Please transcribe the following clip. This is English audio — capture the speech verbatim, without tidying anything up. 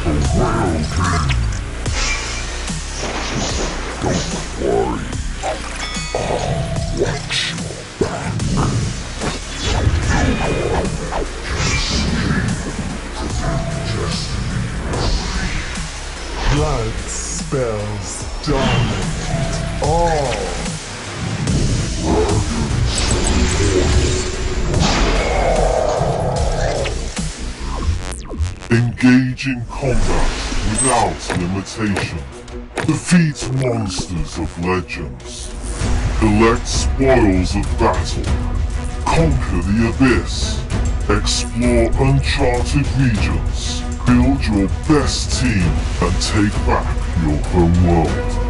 Blood spells dominate all. Engage in combat without limitation. Defeat monsters of legends. Collect spoils of battle. Conquer the abyss. Explore uncharted regions. Build your best team and take back your home world.